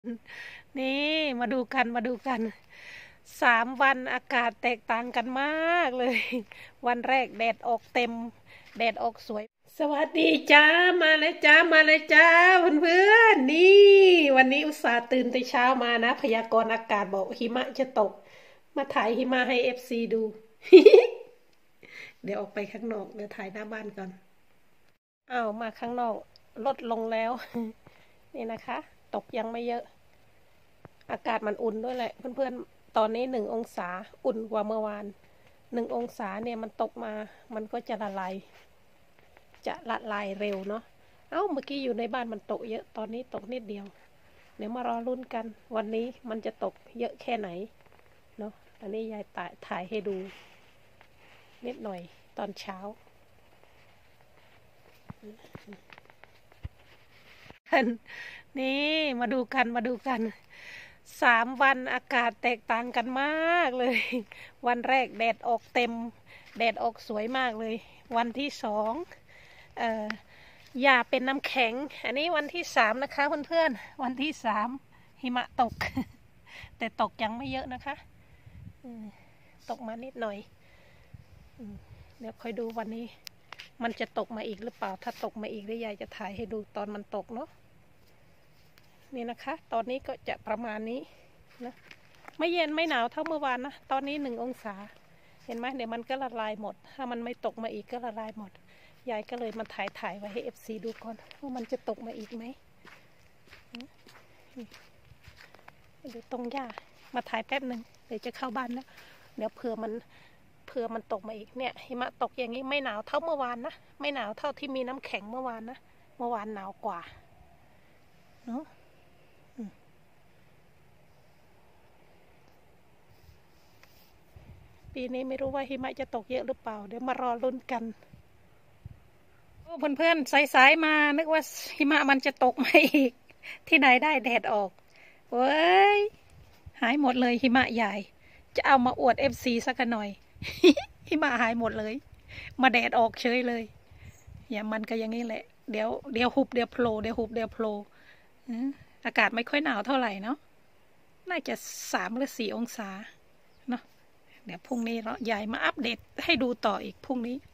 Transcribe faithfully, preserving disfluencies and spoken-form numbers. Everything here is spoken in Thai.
นี่มาดูกันมาดูกันสามวันอากาศแตกต่างกันมากเลย วันแรกแดดออกเต็มแดดออกสวย สวัสดีจ้ามาเลยจ้ามาเลยจ้าเพื่อนๆนี่วันนี้อุตส่าห์ตื่นแต่เช้ามานะพยากรณ์อากาศบอกหิมะจะตกมาถ่ายหิมะให้เอฟซีดู เดี๋ยวออกไปข้างนอกเดี๋ยวถ่ายหน้าบ้านก่อนอ้าวมาข้างนอกลดลงแล้ว นี่นะคะ ตกยังไม่เยอะ อากาศมันอุ่นด้วยแหละเพื่อนๆตอนนี้หนึ่งองศาอุ่นกว่าเมื่อวานหนึ่งองศาเนี่ยมันตกมามันก็จะละลายจะละลายเร็วเนาะเอ้าเมื่อกี้อยู่ในบ้านมันตกเยอะตอนนี้ตกนิดเดียวเดี๋ยวมารอลุ้นกันวันนี้มันจะตกเยอะแค่ไหนเนาะอันนี้ยายถ่ายถ่ายให้ดูนิดหน่อยตอนเช้านี่มาดูกันมาดูกันสามวันอากาศแตกต่างกันมากเลย วันแรกแดดออกเต็มแดดออกสวยมากเลย วันที่สองเอ่อหญ้าเป็นน้ำแข็งอันนี้วันที่สามนะคะเพื่อนๆวันที่สามหิมะตก แต่ตกยังไม่เยอะนะคะตกมานิดหน่อยเดี๋ยวค่อยดูวันนี้มันจะตกมาอีกหรือเปล่าถ้าตกมาอีกได้ยายจะถ่ายให้ดูตอนมันตกเนาะนี่นะคะตอนนี้ก็จะประมาณนี้นะไม่เย็นไม่หนาวเท่าเมื่อวานนะตอนนี้หนึ่งองศาเห็นไหมเดี๋ยวมันก็ละลายหมดถ้ามันไม่ตกมาอีกก็ละลายหมดยายก็เลยมาถ่ายถ่ายไว้ให้เอฟซีดูก่อนว่ามันจะตกมาอีกไหมดูตรงหญ้ามาถ่ายแป๊บหนึ่งเดี๋ยวจะเข้าบ้านแล้วเดี๋ยวเผื่อมันเผื่อมันตกมาอีกเนี่ยหิมะตกอย่างนี้ไม่หนาวเท่าเมื่อวานนะไม่หนาวเท่าที่มีน้ำแข็งเมื่อวานนะเมื่อวานหนาวกว่าเนาะปีนี้ไม่รู้ว่าหิมะจะตกเยอะหรือเปล่าเดี๋ยวมารอลุ้นกันเพื่อนๆสายๆมานึกว่าหิมะมันจะตกมาอีกที่ไหนได้แดดออกเว้ยหายหมดเลยหิมะใหญ่จะเอามาอวดเอฟซีสักหน่อย หิมะหายหมดเลยมาแดดออกเฉยเลยอย่ามันก็อย่างนี้แหละเดี๋ยวเดี๋ยวหุบเดี๋ยวโผล่เดี๋ยวหุบเดี๋ยวโผล่อากาศไม่ค่อยหนาวเท่าไหร่เนาะน่าจะสามหรือสี่องศาเนาะเดี๋ยวพรุ่งนี้เราใหญ่มาอัปเดตให้ดูต่ออีกพรุ่งนี้